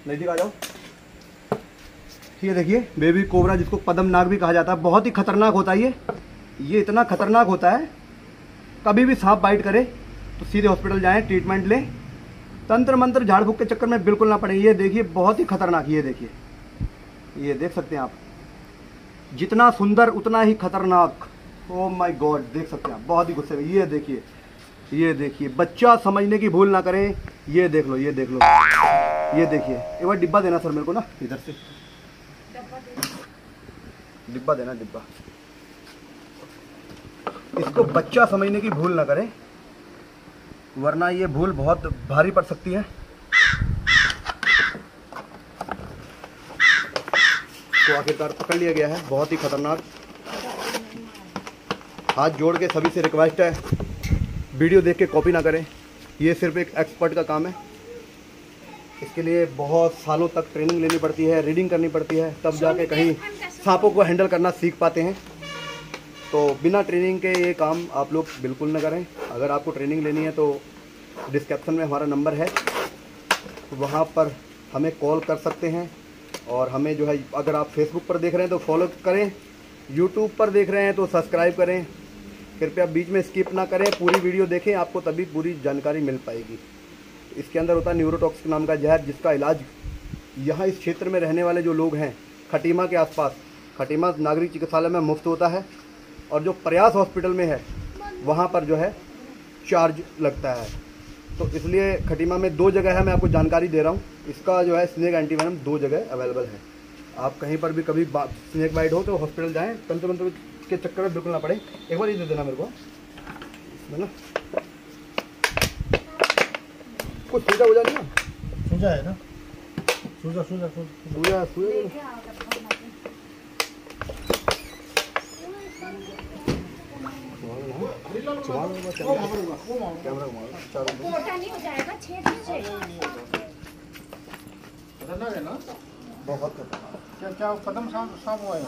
नजदीक आ जाओ। ये देखिए बेबी कोबरा, जिसको पद्मनाग भी कहा जाता है, बहुत ही खतरनाक होता है ये इतना खतरनाक होता है, कभी भी सांप बाइट करे तो सीधे हॉस्पिटल जाएं, ट्रीटमेंट लें, तंत्र मंत्र झाड़ फूक के चक्कर में बिल्कुल ना पड़े। ये देखिए बहुत ही खतरनाक, ये देखिए, ये देख सकते हैं आप, जितना सुंदर उतना ही खतरनाक। ओ माय गॉड, देख सकते हैं आप, बहुत ही गुस्से में। ये देखिए, ये देखिए, बच्चा समझने की भूल ना करें। ये देख लो, ये देख लो, ये देखिए। एक बार डिब्बा देना सर मेरे को ना, इधर से डिब्बा देना, डिब्बा। इसको बच्चा समझने की भूल ना करें, वरना ये भूल बहुत भारी पड़ सकती है। तो आखिरकार पकड़ लिया गया है, बहुत ही खतरनाक। हाथ जोड़ के सभी से रिक्वेस्ट है, वीडियो देख के कॉपी ना करें, ये सिर्फ एक एक्सपर्ट का काम है। इसके लिए बहुत सालों तक ट्रेनिंग लेनी पड़ती है, रीडिंग करनी पड़ती है, तब जाके कहीं सांपों को हैंडल करना सीख पाते हैं। तो बिना ट्रेनिंग के ये काम आप लोग बिल्कुल ना करें। अगर आपको ट्रेनिंग लेनी है तो डिस्क्रिप्शन में हमारा नंबर है, वहाँ पर हमें कॉल कर सकते हैं। और हमें जो है, अगर आप फेसबुक पर देख रहे हैं तो फॉलो करें, यूट्यूब पर देख रहे हैं तो सब्सक्राइब करें। कृपया बीच में स्किप ना करें, पूरी वीडियो देखें, आपको तभी पूरी जानकारी मिल पाएगी। इसके अंदर होता है न्यूरोटॉक्सिक नाम का जहर, जिसका इलाज यहाँ इस क्षेत्र में रहने वाले जो लोग हैं, खटीमा के आसपास, खटीमा नागरिक चिकित्सालय में मुफ्त होता है, और जो प्रयास हॉस्पिटल में है वहाँ पर जो है चार्ज लगता है। तो इसलिए खटीमा में 2 जगह है, मैं आपको जानकारी दे रहा हूँ। इसका जो है स्नेक एंटीवेनम 2 जगह अवेलेबल है। आप कहीं पर भी कभी स्नेक बाइट हो तो हॉस्पिटल जाएँ, तंत्र मंत्र के चक्कर में बिल्कुल ना पड़े। एक बार ये दे देना मेरे को, इसमें ना कुछ सूजा हो जाएगी ना, सूजा है ना, सूजा सूजा सूजा सूजा। कैमरा खतरनाक है ना, बहुत खतरनाक। क्या क्या कदम सांप हुआ है।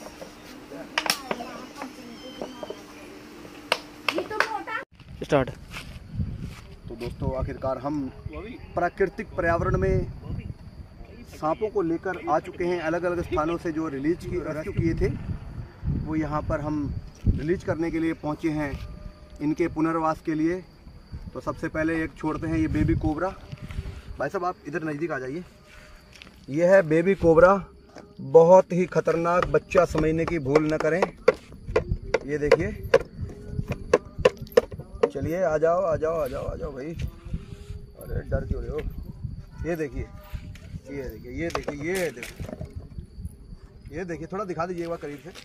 स्टार्ट। तो दोस्तों आखिरकार हम प्राकृतिक पर्यावरण में सांपों को लेकर आ चुके हैं। अलग अलग स्थानों से जो रेस्क्यू किए थे, वो यहाँ पर हम रिलीज करने के लिए पहुँचे हैं, इनके पुनर्वास के लिए। तो सबसे पहले एक छोड़ते हैं, ये बेबी कोबरा। भाई साहब आप इधर नज़दीक आ जाइए। ये है बेबी कोबरा, बहुत ही खतरनाक, बच्चा समझने की भूल न करें। ये देखिए, चलिए आ जाओ आ जाओ आ जाओ आ जाओ भाई, अरे डर क्यों रहे हो। ये देखिए, ये देखिए, ये देखिए, ये देखिए, ये देखिए, थोड़ा दिखा दीजिए एक बार करीब से।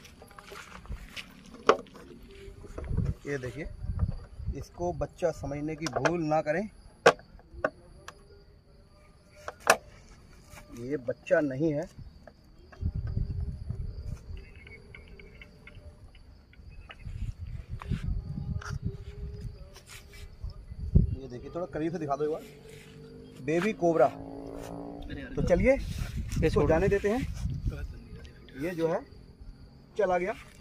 ये देखिए, इसको बच्चा समझने की भूल ना करें। ये बच्चा नहीं है, ये देखिए, थोड़ा करीब से दिखा दो एक बार, बेबी कोबरा। तो चलिए इसको जाने देते हैं। ये जो है चला गया।